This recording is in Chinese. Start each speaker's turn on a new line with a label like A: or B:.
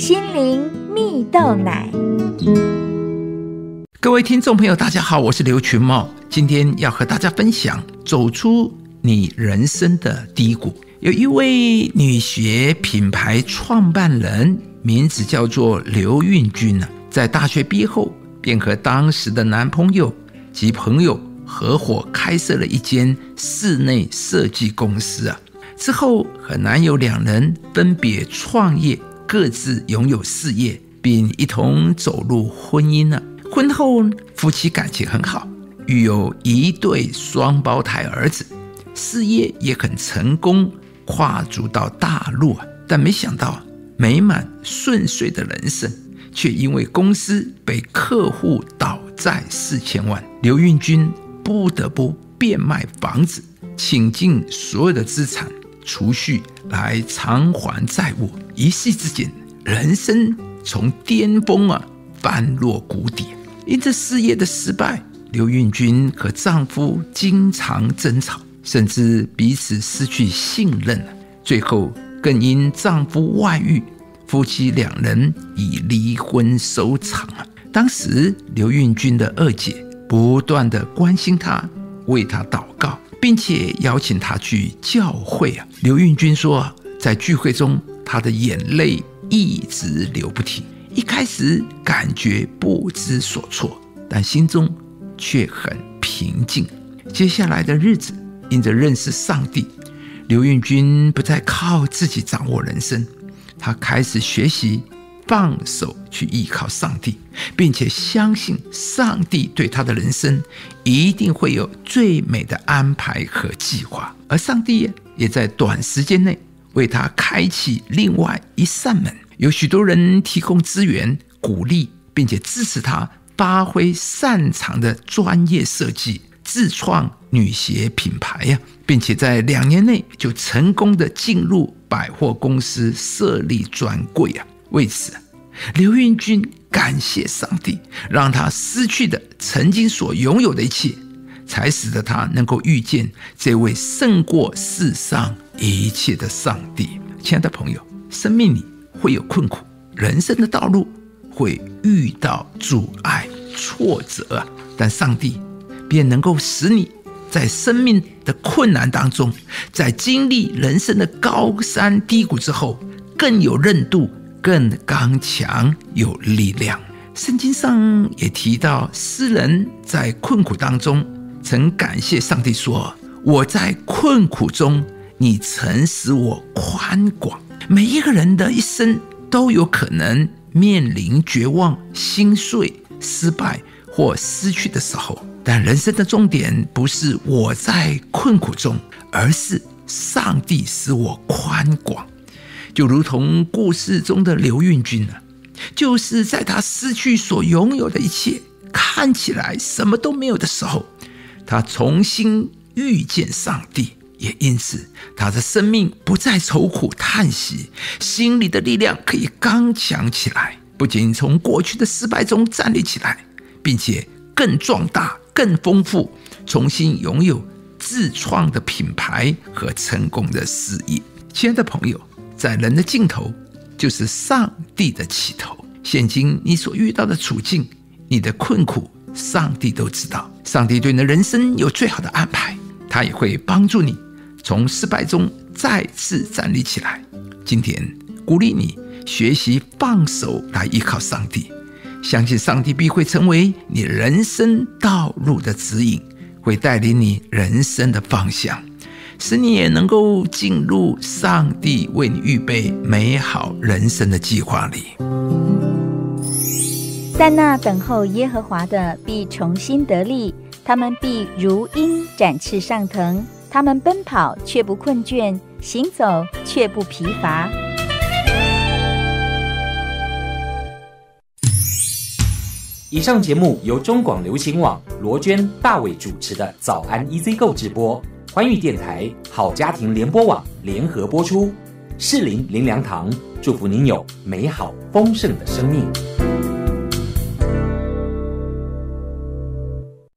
A: 心灵蜜豆奶。
B: 各位听众朋友大家好，我是刘群茂，今天要和大家分享走出你人生的低谷。有一位女鞋品牌创办人，名字叫做刘运君，在大学毕业后便和当时的男朋友及朋友合伙开设了一间室内设计公司。之后和男友两人分别创业，各自拥有事业，并一同走入婚姻。婚后夫妻感情很好，育有一对双胞胎儿子，事业也很成功，跨足到大陆。但没想到美满顺遂的人生，却因为公司被客户倒债4000万，刘运君不得不变卖房子，倾尽所有的资产储蓄来偿还债务。一夕之间，人生从巅峰翻落谷底。因着事业的失败，刘运君和丈夫经常争吵，甚至彼此失去信任，最后更因丈夫外遇，夫妻两人以离婚收场。当时刘运君的二姐不断地关心她，为她祷告，并且邀请她去教会。刘运君说，在聚会中她的眼泪一直流不停，一开始感觉不知所措，但心中却很平静。接下来的日子，因着认识上帝，刘运君不再靠自己掌握人生，她开始学习放手去依靠上帝，并且相信上帝对她的人生一定会有最美的安排和计划。而上帝也在短时间内为她开启另外一扇门，有许多人提供资源鼓励，并且支持她发挥擅长的专业设计，自创女鞋品牌，并且在2年内就成功的进入百货公司设立专柜。为此，刘运君感谢上帝，让她失去的曾经所拥有的一切，才使得她能够遇见这位胜过世上一切的上帝。亲爱的朋友，生命里会有困苦，人生的道路会遇到阻碍挫折，但上帝便能够使你在生命的困难当中，在经历人生的高山低谷之后，更有韧度，更刚强，有力量。圣经上也提到，诗人在困苦当中曾感谢上帝说，我在困苦中，你曾使我宽广。每一个人的一生都有可能面临绝望、心碎、失败或失去的时候，但人生的重点不是我在困苦中，而是上帝使我宽广。就如同故事中的刘运君，就是在他失去所拥有的一切，看起来什么都没有的时候，他重新遇见上帝，也因此他的生命不再愁苦叹息，心里的力量可以刚强起来，不仅从过去的失败中站立起来，并且更壮大、更丰富，重新拥有自创的品牌和成功的事业。亲爱的朋友，在人的尽头就是上帝的起头。现今你所遇到的处境，你的困苦，上帝都知道。上帝对你的人生有最好的安排，他也会帮助你从失败中再次站立起来。今天鼓励你学习放手来依靠上帝，相信上帝必会成为你人生道路的指引，会带领你人生的方向，使你也能够进入上帝为你预备美好人生的计划里。
A: 但那等候耶和华的必重新得力，他们必如鹰展翅上腾，他们奔跑却不困倦，行走却不疲乏。
C: 以上节目由中广流行网罗娟、大伟主持的早安 EZ 购直播，欢愉电台、好家庭联播网联合播出。士林林良堂祝福您有美好丰盛的生命。